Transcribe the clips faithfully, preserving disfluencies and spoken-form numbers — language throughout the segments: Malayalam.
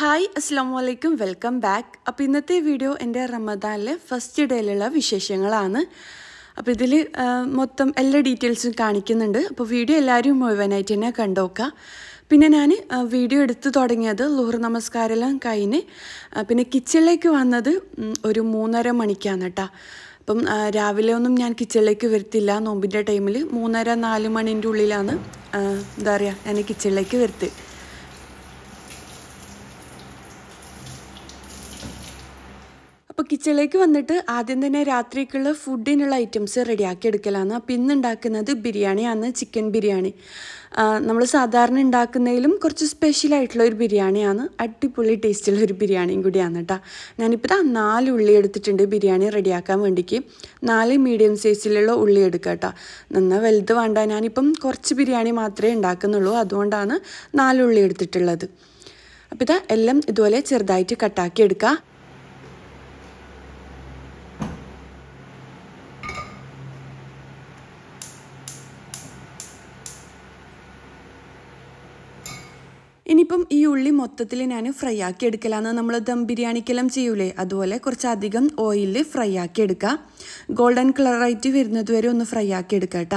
ഹായ് അസ്സലാമു അലൈക്കും വെൽക്കം ബാക്ക്. അപ്പോൾ ഇന്നത്തെ വീഡിയോ എൻ്റെ റമദാനിലെ ഫസ്റ്റ് ഡേയിലുള്ള വിശേഷങ്ങളാണ്. അപ്പോൾ ഇതിൽ മൊത്തം എല്ലാ ഡീറ്റെയിൽസും കാണിക്കുന്നുണ്ട്. അപ്പോൾ വീഡിയോ എല്ലാവരും മുഴുവനായിട്ട് തന്നെ കണ്ടുനോക്കുക. പിന്നെ ഞാൻ വീഡിയോ എടുത്ത് തുടങ്ങിയത് ളുഹർ നമസ്കാരമെല്ലാം കഴിഞ്ഞ് പിന്നെ കിച്ചണിലേക്ക് വന്നത് ഒരു മൂന്നര മണിക്കാണ് കേട്ടോ. അപ്പം രാവിലെ ഒന്നും ഞാൻ കിച്ചണിലേക്ക് വരത്തില്ല. നോമ്പിൻ്റെ ടൈമിൽ മൂന്നര നാല് മണിൻ്റെ ഉള്ളിലാണ് എന്താ പറയുക ഞാൻ കിച്ചണിലേക്ക് വരുത്ത്. അപ്പോൾ കിച്ചണിലേക്ക് വന്നിട്ട് ആദ്യം തന്നെ രാത്രിക്കുള്ള ഫുഡിനുള്ള ഐറ്റംസ് റെഡിയാക്കി എടുക്കലാണ്. അപ്പോൾ ഇന്ന് ഉണ്ടാക്കുന്നത് ബിരിയാണിയാണ്, ചിക്കൻ ബിരിയാണി. നമ്മൾ സാധാരണ ഉണ്ടാക്കുന്നതിലും കുറച്ച് സ്പെഷ്യലായിട്ടുള്ള ഒരു ബിരിയാണിയാണ്. അടിപൊളി ടേസ്റ്റുള്ള ഒരു ബിരിയാണിയും കൂടിയാണ് കേട്ടോ. ഞാനിപ്പോൾ നാല് ഉള്ളി എടുത്തിട്ടുണ്ട് ബിരിയാണി റെഡിയാക്കാൻ വേണ്ടിക്ക്. നാല് മീഡിയം സൈസിലുള്ള ഉള്ളി എടുക്കുക കേട്ടോ. നന്നായി വലുത് വേണ്ട. ഞാനിപ്പം കുറച്ച് ബിരിയാണി മാത്രമേ ഉണ്ടാക്കുന്നുള്ളൂ, അതുകൊണ്ടാണ് നാല് ഉള്ളി എടുത്തിട്ടുള്ളത്. അപ്പോൾ ഇതാ എല്ലാം ഇതുപോലെ ചെറുതായിട്ട് കട്ടാക്കി എടുക്കുക. ഇനിയിപ്പം ഈ ഉള്ളി മൊത്തത്തിൽ ഞാൻ ഫ്രൈ ആക്കി എടുക്കലാണ്. നമ്മൾ ദം ബിരിയാണിക്കെല്ലാം ചെയ്യൂലേ, അതുപോലെ കുറച്ചധികം ഓയിലിൽ ഫ്രൈ ആക്കി എടുക്കുക. ഗോൾഡൻ കളറായിട്ട് വരുന്നത് വരെ ഒന്ന് ഫ്രൈ ആക്കി എടുക്കുക കേട്ടോ.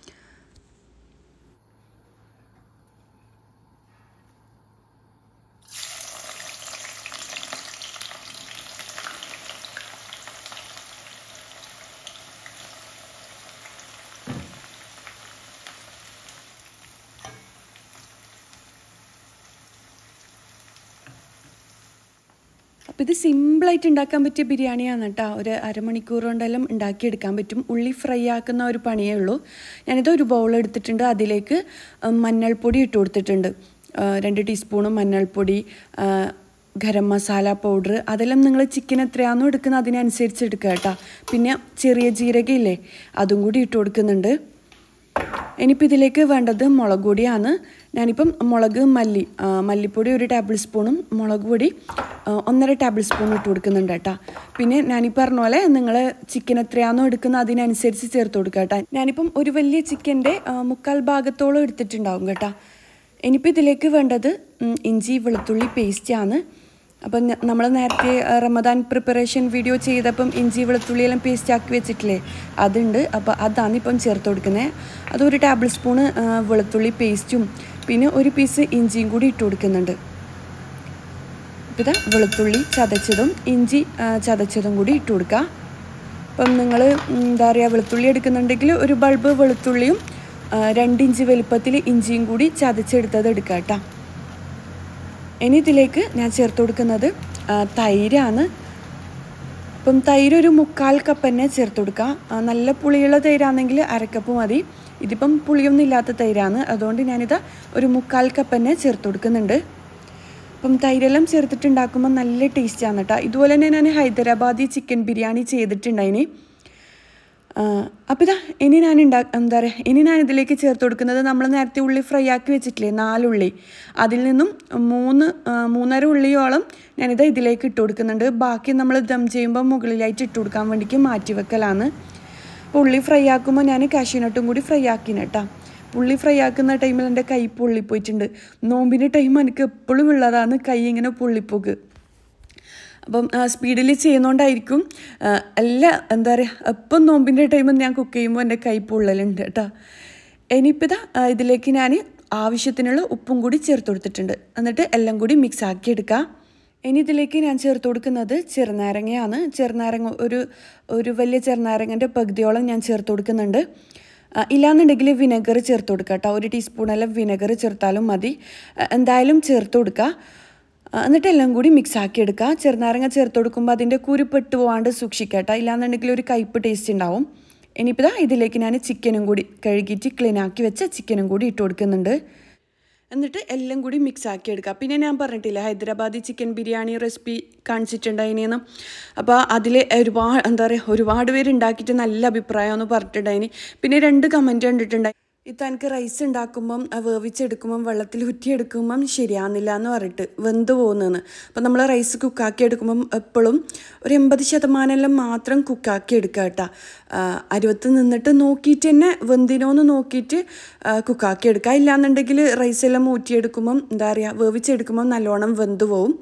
അപ്പോൾ ഇത് സിമ്പിളായിട്ട് ഉണ്ടാക്കാൻ പറ്റിയ ബിരിയാണിയാണ് കേട്ടോ. ഒരു അരമണിക്കൂർ കൊണ്ടെല്ലാം ഉണ്ടാക്കിയെടുക്കാൻ പറ്റും. ഉള്ളി ഫ്രൈ ആക്കുന്ന ഒരു പണിയേ ഉള്ളൂ. ഞാനിത് ഒരു ബൗൾ എടുത്തിട്ടുണ്ട്. അതിലേക്ക് മഞ്ഞൾപ്പൊടി ഇട്ട് കൊടുത്തിട്ടുണ്ട്. രണ്ട് ടീസ്പൂണ് മഞ്ഞൾപ്പൊടി, ഗരം മസാല പൗഡർ, അതെല്ലാം നിങ്ങൾ ചിക്കൻ എത്രയാണോ എടുക്കുന്നത് അതിനനുസരിച്ച് എടുക്കുക കേട്ടോ. പിന്നെ ചെറിയ ജീരകം ഇല്ലേ, അതും കൂടി ഇട്ട് കൊടുക്കുന്നുണ്ട്. ഇനിയിപ്പോൾ ഇതിലേക്ക് വേണ്ടത് മുളക് പൊടിയാണ്. ഞാനിപ്പം മുളക് മല്ലി മല്ലിപ്പൊടി ഒരു ടേബിൾ സ്പൂണും മുളക് പൊടി ഒന്നര ടേബിൾ സ്പൂൺ ഇട്ട് കൊടുക്കുന്നുണ്ട് കേട്ടോ. പിന്നെ ഞാനിപ്പോൾ പറഞ്ഞ പോലെ നിങ്ങൾ ചിക്കൻ എത്രയാണോ എടുക്കുന്നത് അതിനനുസരിച്ച് ചേർത്ത് കൊടുക്കുക കേട്ടോ. ഞാനിപ്പം ഒരു വലിയ ചിക്കൻ്റെ മുക്കാൽ ഭാഗത്തോളം എടുത്തിട്ടുണ്ടാവും കേട്ടോ. ഇനിയിപ്പോൾ ഇതിലേക്ക് വേണ്ടത് ഇഞ്ചി വെളുത്തുള്ളി പേസ്റ്റാണ്. അപ്പം നമ്മൾ നേരത്തെ റമദാൻ പ്രിപ്പറേഷൻ വീഡിയോ ചെയ്തപ്പം ഇഞ്ചി വെളുത്തുള്ളിയെല്ലാം പേസ്റ്റ് ആക്കി വെച്ചിട്ടില്ലേ, അതുണ്ട്. അപ്പോൾ അതാണ് ഇപ്പം ചേർത്ത് കൊടുക്കുന്നത്. അതൊരു ടേബിൾ സ്പൂണ് വെളുത്തുള്ളി പേസ്റ്റും പിന്നെ ഒരു പീസ് ഇഞ്ചിയും കൂടി ഇട്ട് കൊടുക്കുന്നുണ്ട്. അപ്പോൾ ഇതാ വെളുത്തുള്ളി ചതച്ചതും ഇഞ്ചി ചതച്ചതും കൂടി ഇട്ട് കൊടുക്കുക. അപ്പം നിങ്ങൾ എന്താ പറയുക വെളുത്തുള്ളി എടുക്കുന്നുണ്ടെങ്കിൽ ഒരു ബൾബ് വെളുത്തുള്ളിയും രണ്ടിഞ്ച് വലുപ്പത്തിൽ ഇഞ്ചിയും കൂടി ചതച്ചെടുത്തത് എടുക്കുക കേട്ടോ. ഇനി ഇതിലേക്ക് ഞാൻ ചേർത്ത് കൊടുക്കുന്നത് തൈരാണ്. അപ്പം തൈര് ഒരു മുക്കാൽ കപ്പ് തന്നെ ചേർത്ത് കൊടുക്കുക. നല്ല പുളിയുള്ള തൈരാണെങ്കിൽ അരക്കപ്പ് മതി. ഇതിപ്പം പുളിയൊന്നും ഇല്ലാത്ത തൈരാണ്, അതുകൊണ്ട് ഞാനിത് ഒരു മുക്കാൽ കപ്പ് തന്നെ ചേർത്ത് കൊടുക്കുന്നുണ്ട്. അപ്പം തൈരെല്ലാം ചേർത്തിട്ടുണ്ടാക്കുമ്പോൾ നല്ല ടേസ്റ്റാണ് കേട്ടോ. ഇതുപോലെ തന്നെ ഞാൻ ഹൈദരാബാദി ചിക്കൻ ബിരിയാണി ചെയ്തിട്ടുണ്ടായിന്. അപ്പോൾ ഇതാ ഇനി ഞാൻ ഉണ്ടാ എന്താ പറയുക ഇനി ഞാൻ ഇതിലേക്ക് ചേർത്ത് കൊടുക്കുന്നത് നമ്മൾ നേരത്തെ ഉള്ളി ഫ്രൈ ആക്കി വെച്ചിട്ടില്ലേ നാലുള്ളി, അതിൽ നിന്നും മൂന്ന് മൂന്നര ഉള്ളിയോളം ഞാനിത് ഇതിലേക്ക് ഇട്ട് കൊടുക്കുന്നുണ്ട്. ബാക്കി നമ്മൾ ദം ചെയ്യുമ്പോൾ മുകളിലായിട്ട് ഇട്ട് കൊടുക്കാൻ വേണ്ടിക്ക് മാറ്റി വെക്കലാണ്. അപ്പോൾ ഉള്ളി ഫ്രൈ ആക്കുമ്പോൾ ഞാൻ കാഷ്യൂനട്ടും കൂടി ഫ്രൈ ആക്കിന് കേട്ടോ. ഉള്ളി ഫ്രൈ ആക്കുന്ന ടൈമിൽ എൻ്റെ കൈ പൊള്ളിപ്പോയിട്ടുണ്ട്. നോമ്പിൻ്റെ ടൈം എനിക്ക് എപ്പോഴും ഉള്ളതാണ് കൈ ഇങ്ങനെ പൊള്ളിപ്പോക്ക്. അപ്പം സ്പീഡിൽ ചെയ്യുന്നതുകൊണ്ടായിരിക്കും എല്ലാം എന്താ പറയുക എപ്പം നോമ്പിൻ്റെ ടൈമിൽ ഞാൻ കുക്ക് ചെയ്യുമ്പോൾ എൻ്റെ കൈ പൊള്ളലുണ്ട് കേട്ടോ. ഇനിയിപ്പോൾ ഇതാ ഇതിലേക്ക് ഞാൻ ആവശ്യത്തിനുള്ള ഉപ്പും കൂടി ചേർത്ത് കൊടുത്തിട്ടുണ്ട്. എന്നിട്ട് എല്ലാം കൂടി മിക്സ് ആക്കി എടുക്കുക. ഇനി ഇതിലേക്ക് ഞാൻ ചേർത്ത് കൊടുക്കുന്നത് ചെറുനാരങ്ങയാണ്. ചെറുനാരങ്ങ ഒരു ഒരു വലിയ ചെറുനാരങ്ങൻ്റെ പകുതിയോളം ഞാൻ ചേർത്ത് കൊടുക്കുന്നുണ്ട്. ഇല്ലാന്നുണ്ടെങ്കിൽ വിനെഗർ ചേർത്ത് കൊടുക്കുക കേട്ടോ. ഒരു ടീസ്പൂണെല്ലാം വിനെഗർ ചേർത്താലും മതി. എന്തായാലും ചേർത്ത് കൊടുക്കുക. എന്നിട്ട് എല്ലാം കൂടി മിക്സ് ആക്കി എടുക്കുക. ചെറുനാരങ്ങ ചേർത്ത് കൊടുക്കുമ്പോൾ അതിൻ്റെ കുരുപ്പെട്ട് പോകാണ്ട് സൂക്ഷിക്കുക കേട്ടോ. ഇല്ലാന്നുണ്ടെങ്കിൽ ഒരു കയ്പ്പ് ടേസ്റ്റ് ഉണ്ടാവും. ഇനിയിപ്പോൾ ഇതാ ഇതിലേക്ക് ഞാൻ ചിക്കനും കൂടി കഴുകിയിട്ട് ക്ലീൻ ആക്കി വെച്ച ചിക്കനും കൂടി ഇട്ട് കൊടുക്കുന്നുണ്ട്. എന്നിട്ട് എല്ലാം കൂടി മിക്സ് ആക്കി എടുക്കുക. പിന്നെ ഞാൻ പറഞ്ഞിട്ടില്ല ഹൈദരാബാദി ചിക്കൻ ബിരിയാണി റെസിപ്പി കാണിച്ചിട്ടുണ്ടായിന്. അപ്പോൾ അതിൽ ഒരുപാട് എന്താ പറയുക ഒരുപാട് പേര് ഉണ്ടാക്കിയിട്ട് നല്ല അഭിപ്രായമെന്ന് പറഞ്ഞിട്ടുണ്ടായിന്. പിന്നെ രണ്ട് കമൻറ്റ് കണ്ടിട്ടുണ്ടായി, ഇപ്പം എനിക്ക് റൈസ് ഉണ്ടാക്കുമ്പം വേവിച്ചെടുക്കുമ്പം വെള്ളത്തിൽ ഊറ്റിയെടുക്കുമ്പം ശരിയാകുന്നില്ല എന്ന് പറഞ്ഞിട്ട് വെന്ത് പോകുന്നതെന്ന്. അപ്പം നമ്മൾ റൈസ് കുക്കാക്കി എടുക്കുമ്പം എപ്പോഴും ഒരു എൺപത് ശതമാനമെല്ലാം മാത്രം കുക്കാക്കി എടുക്കുക കേട്ടോ. അരുവത്ത് നിന്നിട്ട് നോക്കിയിട്ട് തന്നെ വെന്തിനോന്ന് നോക്കിയിട്ട് കുക്കാക്കി എടുക്കുക. ഇല്ലാന്നുണ്ടെങ്കിൽ റൈസെല്ലാം ഊറ്റിയെടുക്കുമ്പം എന്താ പറയുക വേവിച്ചെടുക്കുമ്പം നല്ലോണം വെന്ത് പോവും.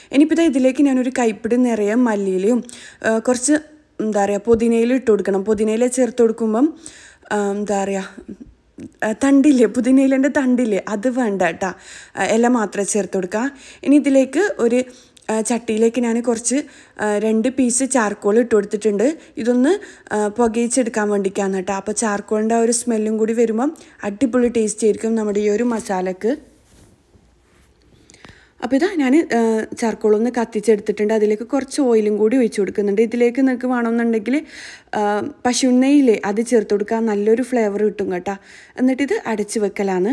ഇനിയിപ്പോൾ ഇതാ ഇതിലേക്ക് ഞാനൊരു കൈപ്പിടി നിറയെ മല്ലിയിലയും കുറച്ച് എന്താ പറയുക പുതിനയില ഇട്ട് കൊടുക്കണം. പുതിനയില ചേർത്ത് കൊടുക്കുമ്പം എന്താ പറയുക തണ്ടില്ലേ, പുതിനയിലേൻ്റെ തണ്ടില്ലേ, അത് വേണ്ട കേട്ടോ, ഇല മാത്രമേ ചേർത്ത് കൊടുക്കുക. ഇനി ഇതിലേക്ക് ഒരു ചട്ടിയിലേക്ക് ഞാൻ കുറച്ച് രണ്ട് പീസ് ചാർക്കോൾ ഇട്ട് കൊടുത്തിട്ടുണ്ട്. ഇതൊന്ന് പുകയിച്ചെടുക്കാൻ വേണ്ടിയിട്ടാണ് കേട്ടോ. അപ്പോൾ ചാർക്കോളിൻ്റെ ആ ഒരു സ്മെല്ലും കൂടി വരുമ്പം അടിപൊളി ടേസ്റ്റ് ആയിരിക്കും നമ്മുടെ ഈ ഒരു മസാലക്ക്. അപ്പോൾ ഇതാ ഞാൻ ചാർക്കോളൊന്ന് കത്തിച്ചെടുത്തിട്ടുണ്ട്. അതിലേക്ക് കുറച്ച് ഓയിലും കൂടി ഒഴിച്ച് കൊടുക്കുന്നുണ്ട്. ഇതിലേക്ക് നിങ്ങൾക്ക് വേണമെന്നുണ്ടെങ്കിൽ പശുനെയ്യില്ലേ അത് ചേർത്ത് കൊടുക്കുക, നല്ലൊരു ഫ്ലേവർ കിട്ടും കേട്ടോ. എന്നിട്ടിത് അടച്ച് വെക്കലാണ്.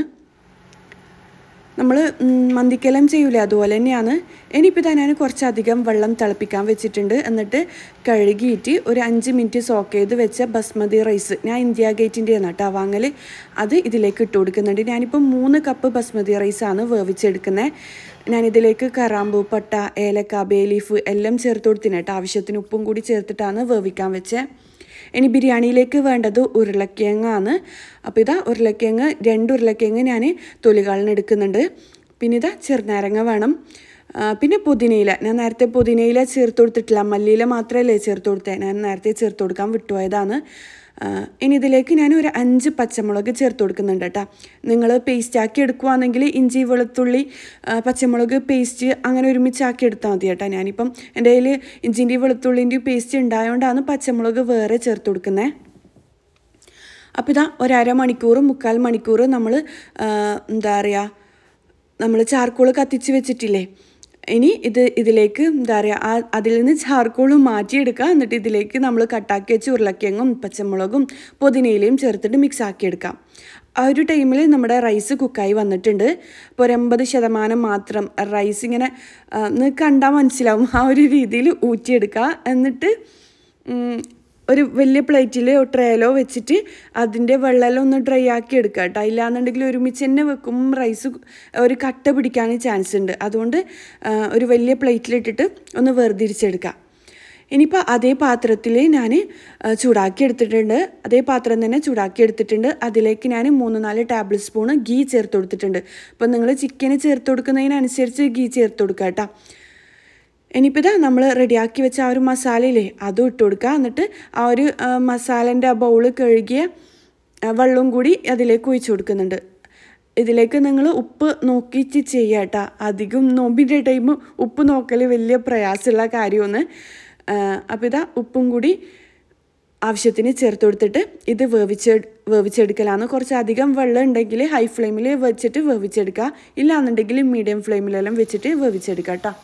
നമ്മൾ മന്തിക്കെല്ലാം ചെയ്യൂലേ അതുപോലെ തന്നെയാണ്. ഇനിയിപ്പോൾ ഇതാ ഞാൻ കുറച്ചധികം വെള്ളം തിളപ്പിക്കാൻ വെച്ചിട്ടുണ്ട്. എന്നിട്ട് കഴുകിയിട്ട് ഒരു അഞ്ച് മിനിറ്റ് സോക്ക് ചെയ്ത് വെച്ച ബസ്മതി റൈസ്, ഞാൻ ഇന്ത്യ ഗേറ്റിൻ്റെ ആണ് കേട്ടോ വാങ്ങൽ, അത് ഇതിലേക്ക് ഇട്ട് കൊടുക്കുന്നുണ്ട്. ഞാനിപ്പോൾ മൂന്ന് കപ്പ് ബസ്മതി റൈസാണ് വേവിച്ചെടുക്കുന്നത്. ഞാനിതിലേക്ക് കറാമ്പൂ, പട്ട, ഏലക്ക, ബേ ലീഫ് എല്ലാം ചേർത്ത് കൊടുത്തിന് കേട്ടോ. ആവശ്യത്തിന് ഉപ്പും കൂടി ചേർത്തിട്ടാണ് വേവിക്കാൻ വെച്ചത്. ഇനി ബിരിയാണിയിലേക്ക് വേണ്ടത് ഉരുളക്കിഴങ്ങാണ്. അപ്പോൾ ഇതാ ഉരുളക്കിഴങ്ങ് രണ്ട് ഉരുളക്കിഴങ്ങ് ഞാൻ തൊലികളിന് എടുക്കുന്നുണ്ട്. പിന്നെ ഇതാ ചെറുനാരങ്ങ വേണം. പിന്നെ പുതിനയില, ഞാൻ നേരത്തെ പുതിനയില ചേർത്ത് കൊടുത്തിട്ടില്ല, മല്ലിയില മാത്രമല്ലേ ചേർത്ത് കൊടുത്തത്, ഞാൻ നേരത്തെ ചേർത്ത് കൊടുക്കാൻ വിട്ടുപോയതാണ്. ഇനി ഇതിലേക്ക് ഞാൻ ഒരു അഞ്ച് പച്ചമുളക് ചേർത്ത് കൊടുക്കുന്നുണ്ട് കേട്ടോ. നിങ്ങൾ പേസ്റ്റാക്കി എടുക്കുകയാണെങ്കിൽ ഇഞ്ചി വെളുത്തുള്ളി പച്ചമുളക് പേസ്റ്റ് അങ്ങനെ ഒരുമിച്ചാക്കി എടുത്താൽ മതി കേട്ടോ. ഞാനിപ്പം എൻ്റെ കയ്യിൽ ഇഞ്ചിൻ്റെ വെളുത്തുള്ളിൻ്റെയും പേസ്റ്റ് ഉണ്ടായതുകൊണ്ടാണ് പച്ചമുളക് വേറെ ചേർത്ത് കൊടുക്കുന്നത്. അപ്പോൾ ഇതാ ഒരര മണിക്കൂർ മുക്കാൽ മണിക്കൂർ നമ്മൾ എന്താ പറയുക നമ്മൾ ചാർക്കോൾ കത്തിച്ച് വെച്ചിട്ടില്ലേ, ഇനി ഇത് ഇതിലേക്ക് എന്താ പറയുക ആ അതിൽ നിന്ന് ചാർക്കോളും മാറ്റിയെടുക്കുക. എന്നിട്ട് ഇതിലേക്ക് നമ്മൾ കട്ടാക്കി വെച്ച് ഉരുളക്കിഴങ്ങും പച്ചമുളകും പുതിനയിലയും ചേർത്തിട്ട് മിക്സ് ആക്കിയെടുക്കാം. ആ ഒരു ടൈമിൽ നമ്മുടെ റൈസ് കുക്കായി വന്നിട്ടുണ്ട്. ഇപ്പോൾ ഒരു എൺപത് ശതമാനം മാത്രം റൈസ് ഇങ്ങനെ നിങ്ങൾക്ക് കണ്ടാൽ മനസ്സിലാവും, ആ ഒരു രീതിയിൽ ഊറ്റിയെടുക്കുക. എന്നിട്ട് ഒരു വലിയ പ്ലേറ്റിലോ ട്രേയിലോ വെച്ചിട്ട് അതിൻ്റെ വെള്ളമെല്ലാം ഒന്ന് ഡ്രൈ ആക്കി എടുക്കുക കേട്ടോ. ഇല്ലാന്നുണ്ടെങ്കിൽ ഒരുമിച്ച് തന്നെ വെക്കും റൈസ് ഒരു കട്ട പിടിക്കാൻ ചാൻസ് ഉണ്ട്. അതുകൊണ്ട് ഒരു വലിയ പ്ലേറ്റിലിട്ടിട്ട് ഒന്ന് വേർതിരിച്ചെടുക്കുക. ഇനിയിപ്പോൾ അതേ പാത്രത്തിൽ ഞാൻ ചൂടാക്കി എടുത്തിട്ടുണ്ട്. അതേ പാത്രം തന്നെ ചൂടാക്കി എടുത്തിട്ടുണ്ട്. അതിലേക്ക് ഞാൻ മൂന്ന് നാല് ടേബിൾ സ്പൂണ് ഗീ ചേർത്ത് കൊടുത്തിട്ടുണ്ട്. അപ്പോൾ നിങ്ങൾ ചിക്കന് ചേർത്ത് കൊടുക്കുന്നതിനനുസരിച്ച് ഗീ ചേർത്ത് കൊടുക്കുക കേട്ടോ. ഇനിയിപ്പോൾ ഇതാ നമ്മൾ റെഡിയാക്കി വെച്ച ആ ഒരു മസാലയില്ലേ അതും ഇട്ട് കൊടുക്കുക. എന്നിട്ട് ആ ഒരു മസാലേൻ്റെ ആ ബൗൾ കഴുകിയ വെള്ളവും കൂടി അതിലേക്ക് ഒഴിച്ച് കൊടുക്കുന്നുണ്ട്. ഇതിലേക്ക് നിങ്ങൾ ഉപ്പ് നോക്കിയിട്ട് ചെയ്യുക കേട്ടോ. അധികം നോമ്പിൻ്റെ ടൈം ഉപ്പ് നോക്കൽ വലിയ പ്രയാസമുള്ള കാര്യമാണ്. അപ്പോൾ ഇതാ ഉപ്പും കൂടി ആവശ്യത്തിന് ചേർത്ത് കൊടുത്തിട്ട് ഇത് വേവിച്ച് വേവിച്ചെടുക്കലാണ്. കുറച്ചധികം വെള്ളം ഉണ്ടെങ്കിൽ ഹൈ ഫ്ലെയിമിൽ വെച്ചിട്ട് വേവിച്ചെടുക്കുക, ഇല്ലാന്നുണ്ടെങ്കിൽ മീഡിയം ഫ്ലെയിമിലെല്ലാം വെച്ചിട്ട് വേവിച്ചെടുക്കുക കേട്ടോ.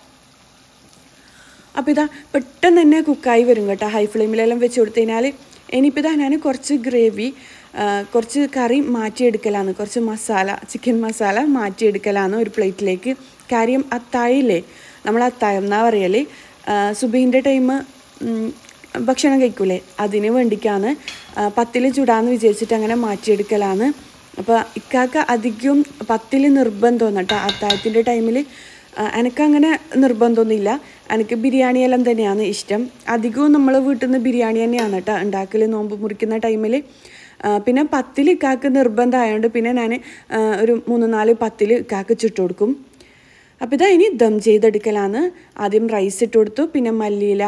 അപ്പോൾ ഇതാ പെട്ടെന്ന് തന്നെ കുക്കായി വരും കേട്ടോ ഹൈ ഫ്ലെയിമിലെല്ലാം വെച്ച് കൊടുത്തു കഴിഞ്ഞാൽ. ഇനിയിപ്പോൾ ഇതാ ഞാൻ കുറച്ച് ഗ്രേവി കുറച്ച് കറി മാറ്റിയെടുക്കലാണ്, കുറച്ച് മസാല ചിക്കൻ മസാല മാറ്റിയെടുക്കലാണ് ഒരു പ്ലേറ്റിലേക്ക്. കാര്യം അത്തായില്ലേ, നമ്മൾ അത്തായം എന്നാ പറയല്, സുബഹിൻ്റെ ടൈം ഭക്ഷണം കഴിക്കൂലേ അതിന് വേണ്ടിയിട്ടാണ്. പത്തിൽ ചുടാന്ന് വിചാരിച്ചിട്ട് അങ്ങനെ മാറ്റിയെടുക്കലാണ്. അപ്പോൾ ഇക്കാക്ക് അധികം പത്തിൽ നിർബന്ധമാണ് കേട്ടോ അത്താഴത്തിൻ്റെ ടൈമിൽ. എനിക്കങ്ങനെ നിർബന്ധമൊന്നുമില്ല, എനിക്ക് ബിരിയാണിയെല്ലാം തന്നെയാണ് ഇഷ്ടം. അധികവും നമ്മൾ വീട്ടിൽ നിന്ന് ബിരിയാണി തന്നെയാണ് കേട്ടോ ഉണ്ടാക്കൽ നോമ്പ് മുറിക്കുന്ന ടൈമിൽ. പിന്നെ പത്തിൽ ഇക്കാക്ക് നിർബന്ധമായതുകൊണ്ട് പിന്നെ ഞാൻ ഒരു മൂന്ന് നാല് പത്തിൽ ഇക്കാക്ക് ചുട്ട് കൊടുക്കും. അപ്പോൾ ഇതാ ഇനി ദം ചെയ്തെടുക്കലാണ്. ആദ്യം റൈസ് ഇട്ട് കൊടുത്തു, പിന്നെ മല്ലിയില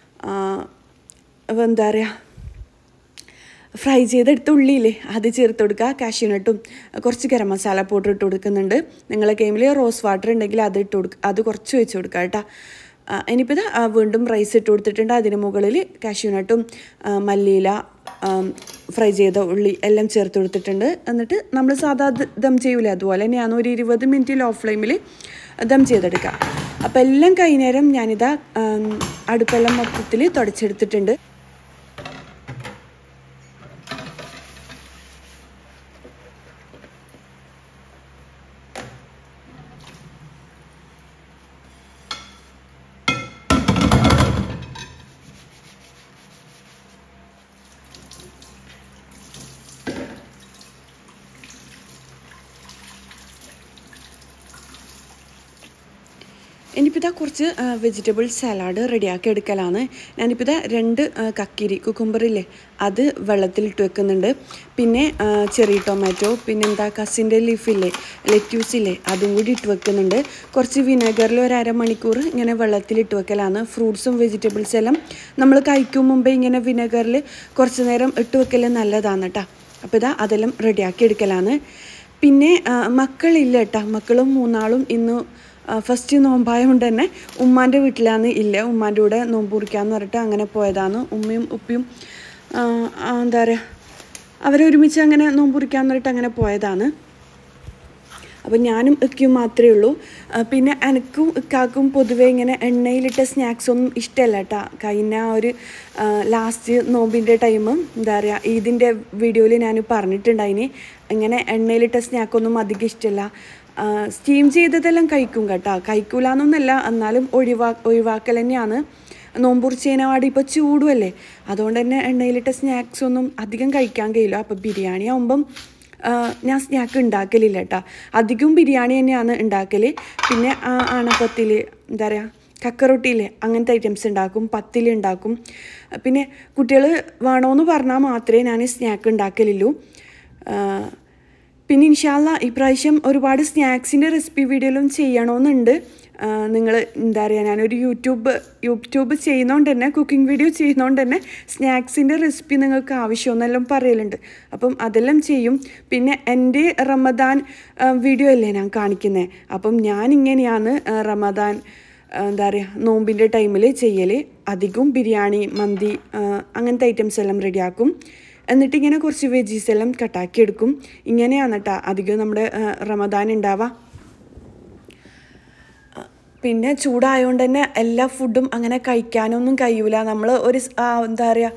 എന്താ പറയുക ഫ്രൈ ചെയ്തെടുത്ത ഉള്ളിയില്ലേ അത് ചേർത്ത് കൊടുക്കുക. കാഷ്യൂനട്ടും കുറച്ച് ഗരം മസാല പൗഡർ ഇട്ട് കൊടുക്കുന്നുണ്ട്. നിങ്ങളെ കൈമിൽ റോസ് വാട്ടർ ഉണ്ടെങ്കിൽ അത് ഇട്ട് കൊടുക്കുക, അത് കുറച്ച് വെച്ച് കൊടുക്കുക കേട്ടോ. ഇനിയിപ്പോൾ ഇത് വീണ്ടും റൈസ് ഇട്ട് കൊടുത്തിട്ടുണ്ട്. അതിന് മുകളിൽ കാഷ്യൂനട്ടും മല്ലിയില ഫ്രൈ ചെയ്ത ഉള്ളി എല്ലാം ചേർത്ത് കൊടുത്തിട്ടുണ്ട്. എന്നിട്ട് നമ്മൾ സാധാ ദം ചെയ്യൂലേ അതുപോലെ തന്നെയാണ് ഒരു ഇരുപത് മിനിറ്റ് ലോ ഫ്ലെയിമിൽ ദം ചെയ്തെടുക്കുക. അപ്പോൾ എല്ലാം കഴിഞ്ഞേരം ഞാനിതാ അടുപ്പെല്ലാം മൊത്തത്തിൽ തുടച്ചെടുത്തിട്ടുണ്ട്. ഇനിയിപ്പോൾ ഇതാ കുറച്ച് വെജിറ്റബിൾ സലാഡ് റെഡിയാക്കി എടുക്കലാണ്. ഞാനിപ്പോൾ ഇതാ രണ്ട് കക്കിരി കുക്കുംബറില്ലേ അത് വെള്ളത്തിലിട്ട് വെക്കുന്നുണ്ട്. പിന്നെ ചെറി ടൊമാറ്റോ, പിന്നെ എന്താ കസിൻ്റെ ലീഫില്ലേ ലെറ്റ്യൂസില്ലേ അതും കൂടി ഇട്ട് വെക്കുന്നുണ്ട്. കുറച്ച് വിനെഗറിൽ ഒരു അരമണിക്കൂർ ഇങ്ങനെ വെള്ളത്തിലിട്ട് വെക്കലാണ്. ഫ്രൂട്ട്സും വെജിറ്റബിൾസ് എല്ലാം നമ്മൾ കഴിക്കും മുമ്പേ ഇങ്ങനെ വിനെഗറിൽ കുറച്ച് നേരം ഇട്ട് വെക്കൽ നല്ലതാണ് കേട്ടോ. അപ്പോൾ ഇതാ അതെല്ലാം റെഡിയാക്കി എടുക്കലാണ്. പിന്നെ മക്കളില്ല കേട്ടോ, മക്കളും മൂന്നാളും ഇന്ന് ഫസ്റ്റ് നോമ്പായതുകൊണ്ട് തന്നെ ഉമ്മാൻ്റെ വീട്ടിലാണ് ഇല്ല, ഉമ്മാൻ്റെ കൂടെ നോമ്പ് കുറിക്കാമെന്ന് പറഞ്ഞിട്ട് അങ്ങനെ പോയതാണ്. ഉമ്മയും ഉപ്പയും എന്താ പറയുക അവരൊരുമിച്ച് അങ്ങനെ നോമ്പ് കുറിക്കാമെന്ന് പറഞ്ഞിട്ട് അങ്ങനെ പോയതാണ്. അപ്പോൾ ഞാനും ഇക്കും മാത്രമേ ഉള്ളൂ. പിന്നെ എനിക്കും ഇക്കാക്കും പൊതുവേ ഇങ്ങനെ എണ്ണയിലിട്ട സ്നാക്സ് ഒന്നും ഇഷ്ടമല്ല കേട്ടോ. കഴിഞ്ഞ ഒരു ലാസ്റ്റ് നോമ്പിൻ്റെ ടൈം എന്താ പറയുക ഈദിൻ്റെ വീഡിയോയിൽ ഞാൻ പറഞ്ഞിട്ടുണ്ടായിന് ഇങ്ങനെ എണ്ണയിലിട്ട സ്നാക്കൊന്നും അധികം ഇഷ്ടമല്ല. സ്റ്റീം ചെയ്തതെല്ലാം കഴിക്കും കേട്ടോ, കഴിക്കൂലെന്നൊന്നല്ല, എന്നാലും ഒഴിവാ ഒഴിവാക്കൽ തന്നെയാണ്. നോമ്പുറിച്ചതിനാട് ഇപ്പോൾ ചൂടുമല്ലേ, അതുകൊണ്ട് തന്നെ എണ്ണയിലിട്ട സ്നാക്സ് ഒന്നും അധികം കഴിക്കാൻ കഴിയില്ല. അപ്പോൾ ബിരിയാണി ആകുമ്പം ഞാൻ സ്നാക്ക് ഉണ്ടാക്കലില്ല കേട്ടോ, അധികവും ബിരിയാണി തന്നെയാണ് ഉണ്ടാക്കൽ. പിന്നെ ആണപ്പത്തിൽ എന്താ പറയുക കക്കറൊട്ടിയില്ലേ അങ്ങനത്തെ ഐറ്റംസ് ഉണ്ടാക്കും, പത്തിൽ ഉണ്ടാക്കും. പിന്നെ കുട്ടികൾ വേണമെന്ന് പറഞ്ഞാൽ മാത്രമേ ഞാൻ സ്നാക്ക് ഉണ്ടാക്കലുള്ളൂ. പിന്നെ ഇൻഷാല്ല ഇപ്രാവശ്യം ഒരുപാട് സ്നാക്സിൻ്റെ റെസിപ്പി വീഡിയോയിലും ചെയ്യണമെന്നുണ്ട്. നിങ്ങൾ എന്താ പറയുക ഞാനൊരു യൂട്യൂബ് യൂട്യൂബ് ചെയ്യുന്നതുകൊണ്ട് തന്നെ കുക്കിംഗ് വീഡിയോ ചെയ്യുന്നതുകൊണ്ട് തന്നെ സ്നാക്സിൻ്റെ റെസിപ്പി നിങ്ങൾക്ക് ആവശ്യമെന്നെല്ലാം പറയലുണ്ട്. അപ്പം അതെല്ലാം ചെയ്യും. പിന്നെ എൻ്റെ റമദാൻ വീഡിയോ അല്ലേ ഞാൻ കാണിക്കുന്നത്, അപ്പം ഞാനിങ്ങനെയാണ് റമദാൻ എന്താ പറയുക നോമ്പിൻ്റെ ടൈമിൽ ചെയ്യൽ. അധികവും ബിരിയാണി, മന്തി അങ്ങനത്തെ ഐറ്റംസ് എല്ലാം റെഡിയാക്കും. എന്നിട്ടിങ്ങനെ കുറച്ച് വെജീസ് എല്ലാം കട്ടാക്കി എടുക്കും. ഇങ്ങനെയാണ് കേട്ടോ അധികം നമ്മുടെ റമദാൻ ഉണ്ടാവുക. പിന്നെ ചൂടായതുകൊണ്ട് തന്നെ എല്ലാ ഫുഡും അങ്ങനെ കഴിക്കാനൊന്നും കഴിയൂല. നമ്മൾ ഒരു എന്താ പറയുക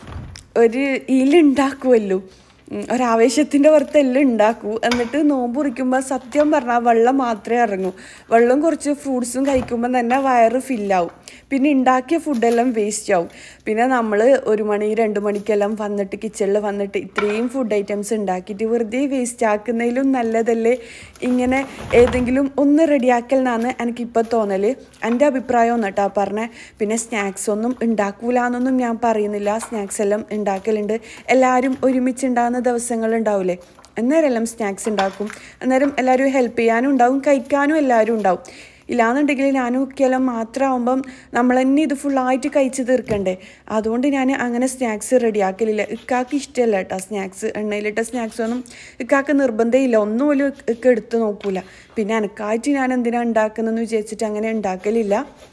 ഒരു ഇലുണ്ടാക്കുമല്ലോ, ഒരാവേശത്തിൻ്റെ പുറത്ത് എല്ലാം ഉണ്ടാക്കൂ. എന്നിട്ട് നോമ്പ് കുറിക്കുമ്പോൾ സത്യം പറഞ്ഞാൽ വെള്ളം മാത്രമേ ഇറങ്ങൂ. വെള്ളം കുറച്ച് ഫ്രൂട്ട്സും കഴിക്കുമ്പോൾ തന്നെ വയറ് ഫില്ലാവും. പിന്നെ ഉണ്ടാക്കിയ ഫുഡെല്ലാം വേസ്റ്റ് ആവും. പിന്നെ നമ്മൾ ഒരു മണി രണ്ട് മണിക്കെല്ലാം വന്നിട്ട് കിച്ചണിൽ വന്നിട്ട് ഇത്രയും ഫുഡ് ഐറ്റംസ് ഉണ്ടാക്കിയിട്ട് വെറുതെ വേസ്റ്റ് ആക്കുന്നതിലും നല്ലതല്ലേ ഇങ്ങനെ ഏതെങ്കിലും ഒന്ന് റെഡിയാക്കലിനാണ് എനിക്കിപ്പോൾ തോന്നൽ. എൻ്റെ അഭിപ്രായം ഒന്ന് കേട്ടോ പറഞ്ഞത്. പിന്നെ സ്നാക്സ് ഒന്നും ഉണ്ടാക്കൂല എന്നൊന്നും ഞാൻ പറയുന്നില്ല, സ്നാക്സ് എല്ലാം ഉണ്ടാക്കലുണ്ട്. എല്ലാവരും ഒരുമിച്ച് ഉണ്ടാകുന്ന ദിവസങ്ങളുണ്ടാവില്ലേ, അന്നേരമെല്ലാം സ്നാക്സ് ഉണ്ടാക്കും. അന്നേരം എല്ലാവരും ഹെൽപ്പ് ചെയ്യാനും ഉണ്ടാവും, കഴിക്കാനും എല്ലാവരും ഉണ്ടാവും. ഇല്ലാന്നുണ്ടെങ്കിൽ ഞാനും ഒക്കെയെല്ലാം മാത്രമാകുമ്പം നമ്മൾ തന്നെ ഇത് ഫുള്ളായിട്ട് കഴിച്ച് തീർക്കണ്ടേ. അതുകൊണ്ട് ഞാൻ അങ്ങനെ സ്നാക്സ് റെഡിയാക്കലില്ല. ഇക്കാക്ക് ഇഷ്ടമല്ല കേട്ടോ സ്നാക്സ്, എണ്ണയിലിട്ട സ്നാക്സ് ഒന്നും ഇക്കാക്ക് നിർബന്ധമില്ല, ഒന്നും പോലും ഇക്ക എടുത്ത് നോക്കൂല. പിന്നെ എനിക്കായിട്ട് ഞാൻ എന്തിനാണ് ഉണ്ടാക്കുന്നതെന്ന് വിചാരിച്ചിട്ട് അങ്ങനെ ഉണ്ടാക്കലില്ല.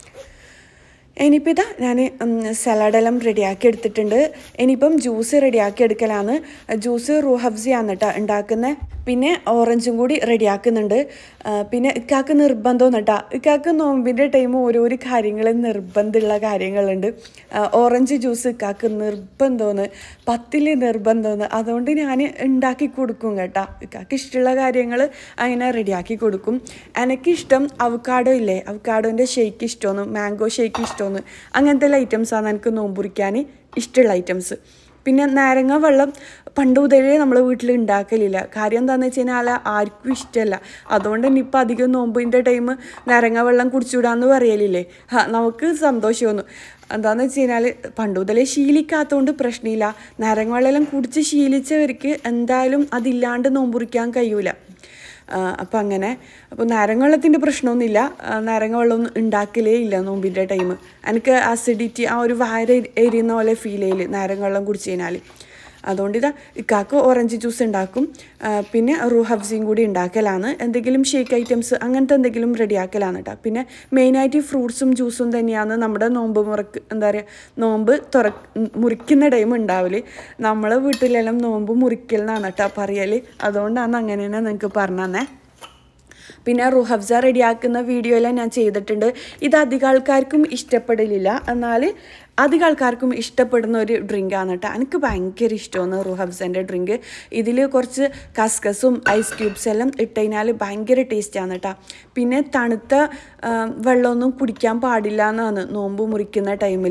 ഇനിയിപ്പോൾ ഇതാ ഞാൻ സലാഡെല്ലാം റെഡിയാക്കി എടുത്തിട്ടുണ്ട്. ഇനിയിപ്പം ജ്യൂസ് റെഡിയാക്കി എടുക്കലാണ്. ജ്യൂസ് റൂഹബ്സിയാണ് കേട്ടോ ഉണ്ടാക്കുന്നത്. പിന്നെ ഓറഞ്ചും കൂടി റെഡിയാക്കുന്നുണ്ട്. പിന്നെ ഇക്കാക്ക് നിർബന്ധം കേട്ടോ, ഇക്കാക്ക് നോമ്പിൻ്റെ ടൈം ഓരോരോ കാര്യങ്ങൾ നിർബന്ധമുള്ള കാര്യങ്ങളുണ്ട്. ഓറഞ്ച് ജ്യൂസ് ഇക്കാക്ക് നിർബന്ധമെന്ന്, പത്തിൽ നിർബന്ധമെന്ന്. അതുകൊണ്ട് ഞാൻ ഉണ്ടാക്കി കൊടുക്കും കേട്ടോ. ഇക്കാക്ക് ഇഷ്ടമുള്ള കാര്യങ്ങൾ അങ്ങനെ റെഡിയാക്കി കൊടുക്കും. എനിക്കിഷ്ടം അവക്കാഡോ ഇല്ലേ, അവക്കാഡോൻ്റെ ഷേക്ക് ഇഷ്ടമാണ്, മാംഗോ ഷേക്ക് ഇഷ്ടമാണ്. അങ്ങനത്തെ ഐറ്റംസാണ് എനിക്ക് നോമ്പുറിക്കാൻ ഇഷ്ടമുള്ള ഐറ്റംസ്. പിന്നെ നാരങ്ങ വെള്ളം പണ്ട് മുതലേ നമ്മൾ വീട്ടിൽ ഉണ്ടാക്കലില്ല. കാര്യം എന്താണെന്ന് വെച്ച് കഴിഞ്ഞാൽ ആർക്കും ഇഷ്ടമല്ല. അതുകൊണ്ട് തന്നെ ഇപ്പം അധികം നോമ്പിൻ്റെ ടൈം നാരങ്ങ വെള്ളം കുടിച്ചുവിടാന്ന് പറയലില്ലേ, ഹാ നമുക്ക് സന്തോഷമൊന്നു. എന്താണെന്ന് വെച്ച് കഴിഞ്ഞാൽ പണ്ട് മുതലേ ശീലിക്കാത്തതുകൊണ്ട് പ്രശ്നമില്ല. നാരങ്ങ വെള്ളം കുടിച്ച് ശീലിച്ചവർക്ക് എന്തായാലും അതില്ലാണ്ട് നോമ്പുറിക്കാൻ കഴിയൂല. അപ്പം അങ്ങനെ അപ്പോൾ നാരങ്ങ വെള്ളത്തിൻ്റെ പ്രശ്നമൊന്നുമില്ല. നാരങ്ങ വെള്ളമൊന്നും ഉണ്ടാക്കലേ ഇല്ല നോമ്പിൻ്റെ ടൈം. എനിക്ക് അസിഡിറ്റി ആ ഒരു വയറ് എരിയുന്ന പോലെ ഫീൽ ചെയ്യില്ല നാരങ്ങ വെള്ളം കുടിച്ച് കഴിഞ്ഞാൽ. അതുകൊണ്ട് ഇതാ ഇക്കാക്ക് ഓറഞ്ച് ജ്യൂസ് ഉണ്ടാക്കും. പിന്നെ റൂഹബ്സിയും കൂടി ഉണ്ടാക്കലാണ്. എന്തെങ്കിലും ഷേക്ക് ഐറ്റംസ് അങ്ങനത്തെ എന്തെങ്കിലും റെഡിയാക്കലാണ് കേട്ടോ. പിന്നെ മെയിനായിട്ട് ഫ്രൂട്ട്സും ജ്യൂസും തന്നെയാണ് നമ്മുടെ നോമ്പ് മുറക്ക് എന്താ പറയുക നോമ്പ് തുറ മുറിക്കുന്ന ടൈം ഉണ്ടാവില്ല. നമ്മളെ വീട്ടിലെല്ലാം നോമ്പ് മുറിക്കൽ എന്നാണ് കേട്ടോ പറയൽ. അതുകൊണ്ടാണ് അങ്ങനെ തന്നെ നിങ്ങൾക്ക് പറഞ്ഞു തന്നെ. പിന്നെ റുഹബ്സ റെഡിയാക്കുന്ന വീഡിയോയെല്ലാം ഞാൻ ചെയ്തിട്ടുണ്ട്. ഇത് അധികം ആൾക്കാർക്കും ഇഷ്ടപ്പെടലില്ല, എന്നാൽ അധികം ആൾക്കാർക്കും ഇഷ്ടപ്പെടുന്ന ഒരു ഡ്രിങ്കാണ് കേട്ടോ. എനിക്ക് ഭയങ്കര ഇഷ്ടമാണ് റുഹബ്സൻ്റെ ഡ്രിങ്ക്. ഇതിൽ കുറച്ച് കസ്കസും ഐസ് ക്യൂബ്സ് എല്ലാം ഇട്ട് കഴിഞ്ഞാൽ ഭയങ്കര ടേസ്റ്റാണ് കേട്ടോ. പിന്നെ തണുത്ത വെള്ളമൊന്നും കുടിക്കാൻ പാടില്ല എന്നാണ് നോമ്പ് മുറിക്കുന്ന ടൈമിൽ.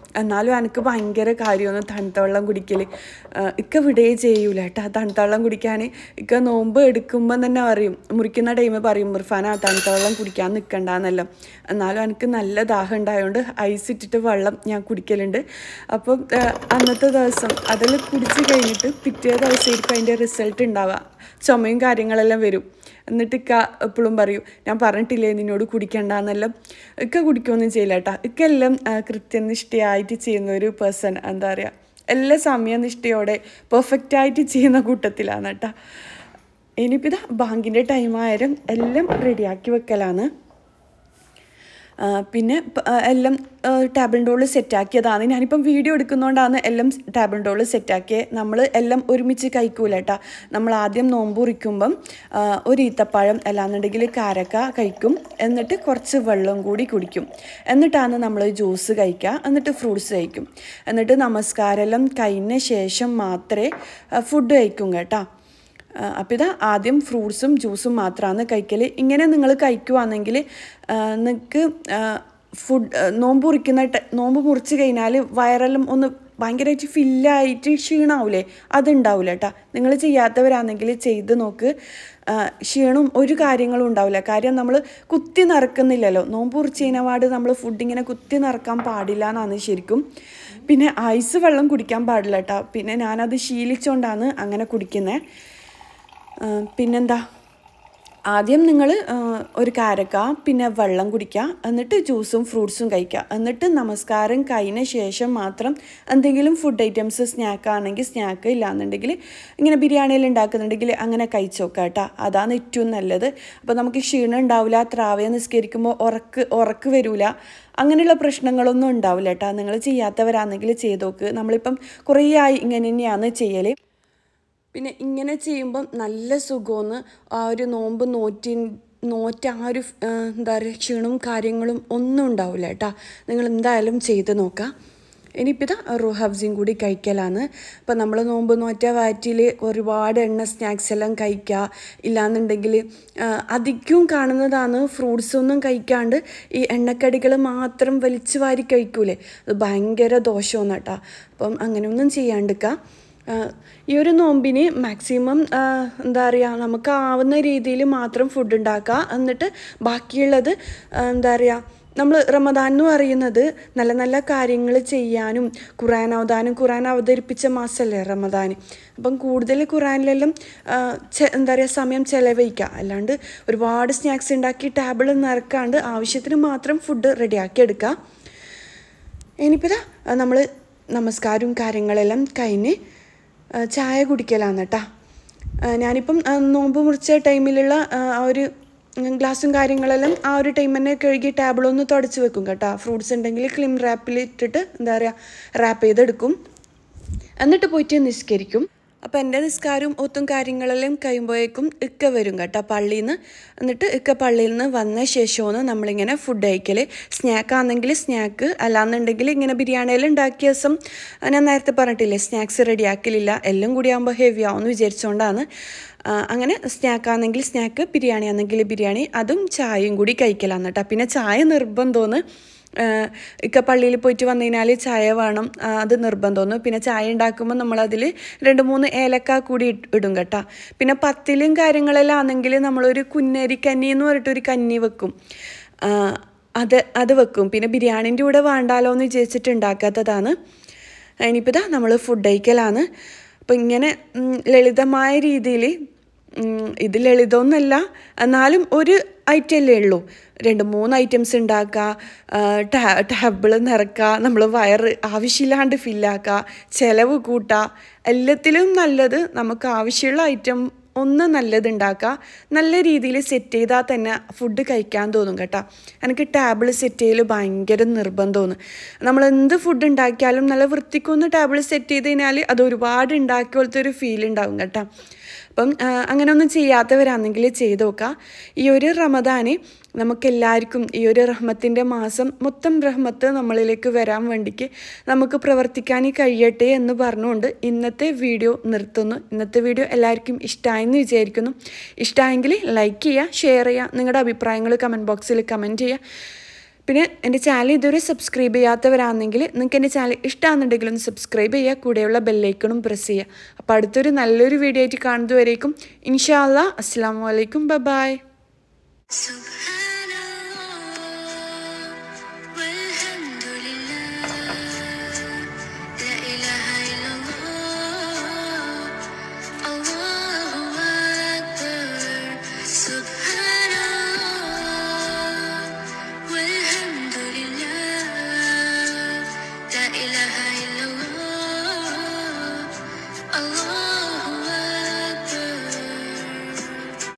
എന്നാലും എനിക്ക് ഭയങ്കര കാര്യമൊന്നും തണുത്ത വെള്ളം കുടിക്കൽ. ഇക്ക വിടുകയേ ചെയ്യൂല കേട്ടോ തണുത്ത വെള്ളം കുടിക്കാൻ. ഇക്ക നോമ്പ് എടുക്കുമ്പം തന്നെ പറയും, മുറിക്കുന്ന ടൈം പറയും, ഇർഫാന തണുത്ത വെള്ളം കുടിക്കാൻ നിൽക്കണ്ടെന്നല്ലോ. എന്നാലും എനിക്ക് നല്ല ദാഹം ഉണ്ടായതുകൊണ്ട് ഐസ് ഇട്ടിട്ട് വെള്ളം ഞാൻ കുടിക്കലുണ്ട്. അപ്പം അന്നത്തെ ദിവസം അതെല്ലാം കുടിച്ച് കഴിഞ്ഞിട്ട് പിറ്റേ ദിവസമായിരിക്കും അതിൻ്റെ റിസൾട്ട് ഉണ്ടാവുക. ചുമയും കാര്യങ്ങളെല്ലാം വരും. എന്നിട്ട് ഇക്ക എപ്പോഴും പറയും, ഞാൻ പറഞ്ഞിട്ടില്ലേ നിന്നോട് കുടിക്കണ്ടെന്നെല്ലാം. ഇക്ക കുടിക്കുകയൊന്നും ചെയ്യില്ല കേട്ടോ. ഇക്ക എല്ലാം കൃത്യനിഷ്ഠയായിട്ട് ചെയ്യുന്ന ഒരു പേഴ്സൺ, എന്താ പറയുക, എല്ലാ സമയനിഷ്ഠയോടെ പെർഫെക്റ്റായിട്ട് ചെയ്യുന്ന കൂട്ടത്തിലാണ് കേട്ടോ. ഇനിയിപ്പോൾ ഇതാ ബാങ്കിൻ്റെ ടൈമായാലും എല്ലാം റെഡിയാക്കി വെക്കലാണ്. പിന്നെ എല്ലാം ടേബിളിൻ്റെ ഉള്ളിൽ സെറ്റാക്കിയതാണ്. ഞാനിപ്പം വീഡിയോ എടുക്കുന്നതുകൊണ്ടാണ് എല്ലാം ടേബിളിൻ്റെ ഉള്ളിൽ സെറ്റാക്കിയത്. നമ്മൾ എല്ലാം ഒരുമിച്ച് കഴിക്കൂല കേട്ടോ. നമ്മൾ ആദ്യം നോമ്പ് കുറിക്കുമ്പം ഒരു ഈത്തപ്പഴം അല്ലാന്നുണ്ടെങ്കിൽ കാരക്ക കഴിക്കും, എന്നിട്ട് കുറച്ച് വെള്ളം കൂടി കുടിക്കും, എന്നിട്ടാണ് നമ്മൾ ജ്യൂസ് കഴിക്കുക, എന്നിട്ട് ഫ്രൂട്ട്സ് കഴിക്കും, എന്നിട്ട് നമസ്കാരമെല്ലാം കഴിഞ്ഞ ശേഷം മാത്രമേ ഫുഡ് കഴിക്കും കേട്ടോ. അപ്പോൾ ഇതാ ആദ്യം ഫ്രൂട്ട്സും ജ്യൂസും മാത്രമാണ് കഴിക്കൽ. ഇങ്ങനെ നിങ്ങൾ കഴിക്കുവാണെങ്കിൽ നിങ്ങൾക്ക് ഫുഡ് നോമ്പ് മുറിക്കുന്ന നോമ്പ് മുറിച്ച് കഴിഞ്ഞാൽ വയറെല്ലാം ഒന്ന് ഭയങ്കരമായിട്ട് ഫില്ലായിട്ട് ക്ഷീണമാവില്ലേ, അതുണ്ടാവില്ല കേട്ടോ. നിങ്ങൾ ചെയ്യാത്തവരാണെങ്കിൽ ചെയ്ത് നോക്ക്. ക്ഷീണവും ഒരു കാര്യങ്ങളും ഉണ്ടാവില്ല. കാര്യം നമ്മൾ കുത്തി നിറക്കുന്നില്ലല്ലോ. നോമ്പ് മുറിച്ച് കഴിഞ്ഞ പാട് നമ്മൾ ഫുഡ് ഇങ്ങനെ കുത്തി നിറക്കാൻ പാടില്ല എന്നാണ് ശരിക്കും. പിന്നെ ഐസ് വെള്ളം കുടിക്കാൻ പാടില്ല കേട്ടോ. പിന്നെ ഞാനത് ശീലിച്ചുകൊണ്ടാണ് അങ്ങനെ കുടിക്കുന്നത്. പിന്നെന്താ, ആദ്യം നിങ്ങൾ ഒരു കാരക്ക, പിന്നെ വെള്ളം കുടിക്കുക, എന്നിട്ട് ജ്യൂസും ഫ്രൂട്ട്സും കഴിക്കുക, എന്നിട്ട് നമസ്കാരം കഴിഞ്ഞ ശേഷം മാത്രം എന്തെങ്കിലും ഫുഡ് ഐറ്റംസ് സ്നാക്ക് ആണെങ്കിൽ സ്നാക്ക്, ഇല്ലാന്നുണ്ടെങ്കിൽ ഇങ്ങനെ ബിരിയാണിയിൽ ഉണ്ടാക്കുന്നുണ്ടെങ്കിൽ അങ്ങനെ കഴിച്ച് നോക്കുക കേട്ടോ. അതാണ് ഏറ്റവും നല്ലത്. അപ്പോൾ നമുക്ക് ക്ഷീണം ഉണ്ടാവില്ല, ത്രാവയ നിസ്കരിക്കുമ്പോൾ ഉറക്ക് ഉറക്ക് വരില്ല, അങ്ങനെയുള്ള പ്രശ്നങ്ങളൊന്നും ഉണ്ടാവില്ല കേട്ടോ. നിങ്ങൾ ചെയ്യാത്തവരാണെങ്കിൽ ചെയ്ത് നോക്ക്. നമ്മളിപ്പം കുറേ ആയി ഇങ്ങനെ തന്നെയാണ് ചെയ്യൽ. പിന്നെ ഇങ്ങനെ ചെയ്യുമ്പം നല്ല സുഖമെന്ന് ആ ഒരു നോമ്പ് നോറ്റി നോറ്റ ആ ഒരു എന്താ പറയുക ക്ഷീണവും കാര്യങ്ങളും ഒന്നും ഉണ്ടാവില്ല കേട്ടോ. നിങ്ങൾ എന്തായാലും ചെയ്ത് നോക്കാം. ഇനിയിപ്പോൾ ഇതാ റുഹബ്സിയും കൂടി കഴിക്കലാണ്. അപ്പോൾ നമ്മൾ നോമ്പ് നോറ്റ വയറ്റിൽ ഒരുപാട് എണ്ണ സ്നാക്സ് എല്ലാം കഴിക്കുക, ഇല്ലാന്നുണ്ടെങ്കിൽ അധികവും കാണുന്നതാണ് ഫ്രൂട്ട്സൊന്നും കഴിക്കാണ്ട് ഈ എണ്ണക്കടികൾ മാത്രം വലിച്ചു വാരി കഴിക്കൂലേ, അത് ഭയങ്കര ദോഷമാണ് കേട്ടോ. അപ്പം അങ്ങനെയൊന്നും ചെയ്യാണ്ടിരിക്കുക. ഈ ഒരു നോമ്പിന് മാക്സിമം എന്താ പറയുക നമുക്ക് ആവുന്ന രീതിയിൽ മാത്രം ഫുഡ് ഉണ്ടാക്കുക, എന്നിട്ട് ബാക്കിയുള്ളത് എന്താ പറയുക നമ്മൾ റമദാൻ എന്ന് പറയുന്നത് നല്ല നല്ല കാര്യങ്ങൾ ചെയ്യാനും ഖുർആൻ ഓതാനും, ഖുർആൻ അവതരിപ്പിച്ച മാസമല്ലേ റമദാൻ. അപ്പം കൂടുതൽ ഖുർആനിലെല്ലാം എന്താ പറയുക സമയം ചിലവഴിക്കുക, അല്ലാണ്ട് ഒരുപാട് സ്നാക്സ് ഉണ്ടാക്കി ടേബിൾ നിറക്കാണ്ട് ആവശ്യത്തിന് മാത്രം ഫുഡ് റെഡിയാക്കി എടുക്കുക. ഇനിയിപ്പോൾ നമ്മൾ നമസ്കാരവും കാര്യങ്ങളെല്ലാം കഴിഞ്ഞ് ചായ കുടിക്കലാണ് കേട്ടോ. ഞാനിപ്പം നോമ്പ് മുറിച്ച ടൈമിലുള്ള ആ ഒരു ഗ്ലാസും കാര്യങ്ങളെല്ലാം ആ ഒരു ടൈം തന്നെ കഴുകി ടേബിളൊന്ന് തുടച്ച് വെക്കും കേട്ടോ. ഫ്രൂട്ട്സ് ഉണ്ടെങ്കിൽ ക്ലിം റാപ്പിൽ ഇട്ടിട്ട് എന്താ പറയുക റാപ്പ് ചെയ്തെടുക്കും, എന്നിട്ട് പോയിട്ട് നിസ്കരിക്കും. അപ്പോൾ എൻ്റെ നിസ്കാരവും ഒത്തും കാര്യങ്ങളെല്ലാം കഴിയുമ്പോഴേക്കും ഇക്ക വരും കേട്ടോ പള്ളിയിൽ നിന്ന്. എന്നിട്ട് ഇക്ക പള്ളിയിൽ നിന്ന് വന്ന ശേഷമാണ് നമ്മളിങ്ങനെ ഫുഡ് കഴിക്കൽ. സ്നാക്ക് ആണെങ്കിൽ സ്നാക്ക്, അല്ലാന്നുണ്ടെങ്കിൽ ഇങ്ങനെ ബിരിയാണിയെല്ലാം ഉണ്ടാക്കിയ ദിവസം ഞാൻ നേരത്തെ പറഞ്ഞിട്ടില്ലേ സ്നാക്സ് റെഡിയാക്കലില്ല, എല്ലാം കൂടി ആകുമ്പോൾ ഹെവി ആവുമെന്ന് വിചാരിച്ചുകൊണ്ടാണ്. അങ്ങനെ സ്നാക്ക് ആണെങ്കിൽ സ്നാക്ക്, ബിരിയാണി ആണെങ്കിൽ ബിരിയാണി, അതും ചായയും കൂടി കഴിക്കലാന്ന് കേട്ടോ. പിന്നെ ചായ നിർബന്ധമെന്ന് ഇക്ക പള്ളിയിൽ പോയിട്ട് വന്നു കഴിഞ്ഞാൽ ചായ വേണം, അത് നിർബന്ധമെന്ന്. പിന്നെ ചായ ഉണ്ടാക്കുമ്പോൾ നമ്മളതിൽ രണ്ട് മൂന്ന് ഏലക്ക കൂടി ഇടും കേട്ടോ. പിന്നെ പത്തിലും കാര്യങ്ങളെല്ലാം ആണെങ്കിൽ നമ്മളൊരു കുന്നരി കന്നി എന്ന് പറഞ്ഞിട്ടൊരു കന്നി വെക്കും, അത് അത് വെക്കും. പിന്നെ ബിരിയാണീൻ്റെ കൂടെ വേണ്ടാലോ എന്ന് വിചാരിച്ചിട്ട് ഉണ്ടാക്കാത്തതാണ്. ഇനിയിപ്പോൾ ഇതാ നമ്മൾ ഫുഡ് കഴിക്കലാണ്. അപ്പോൾ ഇങ്ങനെ ലളിതമായ രീതിയിൽ, ഇത് ലളിതമൊന്നുമല്ല എന്നാലും ഒരു ഐറ്റം അല്ലേ ഉള്ളൂ, രണ്ട് മൂന്ന് ഐറ്റംസ് ഉണ്ടാക്കുക, ടേബിൾ നിറക്കുക, നമ്മൾ വയറ് ആവശ്യമില്ലാണ്ട് ഫില്ലാക്കുക, ചിലവ് കൂട്ടുക. എല്ലാത്തിലും നല്ലത് നമുക്ക് ആവശ്യമുള്ള ഐറ്റം ഒന്ന് നല്ലത് ഉണ്ടാക്കുക, നല്ല രീതിയിൽ സെറ്റ് ചെയ്താൽ തന്നെ ഫുഡ് കഴിക്കാൻ തോന്നും കേട്ടോ. എനിക്ക് ടേബിൾ സെറ്റ് ചെയ്യൽ ഭയങ്കര നിർബന്ധമാണ്. നമ്മൾ എന്ത് ഫുഡ് ഉണ്ടാക്കിയാലും നല്ല വൃത്തിക്കൊന്ന് ടേബിൾ സെറ്റ് ചെയ്ത് കഴിഞ്ഞാൽ അത് ഒരുപാട് ഉണ്ടാക്കിയ പോലത്തെ ഒരു ഫീൽ ഉണ്ടാവും കേട്ടോ. അപ്പം അങ്ങനെ ഒന്നും ചെയ്യാത്തവരാണെങ്കിൽ ചെയ്ത് നോക്കുക. ഈ ഒരു റമദാന് നമുക്കെല്ലാവർക്കും ഈ ഒരു റഹ്മത്തിൻ്റെ മാസം മൊത്തം റഹ്മത്ത് നമ്മളിലേക്ക് വരാൻ വേണ്ടിക്ക് നമുക്ക് പ്രവർത്തിക്കാൻ കഴിയട്ടെ എന്ന് പറഞ്ഞുകൊണ്ട് ഇന്നത്തെ വീഡിയോ നിർത്തുന്നു. ഇന്നത്തെ വീഡിയോ എല്ലാവർക്കും ഇഷ്ടമായെന്ന് വിചാരിക്കുന്നു. ഇഷ്ടമായെങ്കിൽ ലൈക്ക് ചെയ്യുക, ഷെയർ ചെയ്യുക, നിങ്ങളുടെ അഭിപ്രായങ്ങൾ കമൻറ്റ് ബോക്സിൽ കമൻറ്റ് ചെയ്യുക. പിന്നെ എൻ്റെ ചാനൽ ഇതുവരെ സബ്സ്ക്രൈബ് ചെയ്യാത്തവരാണെങ്കിൽ നിങ്ങൾക്ക് എൻ്റെ ചാനൽ ഇഷ്ടമാണെന്നുണ്ടെങ്കിൽ ഒന്ന് സബ്സ്ക്രൈബ് ചെയ്യുക, കൂടെയുള്ള ബെല്ലൈക്കണും പ്രസ് ചെയ്യുക. അപ്പോൾ അടുത്തൊരു നല്ലൊരു വീഡിയോ ആയിട്ട് കാണുന്നതുവരേക്കും ഇൻഷാ അല്ലാഹ് അസ്സലാമു അലൈക്കും, ബൈ ബൈ.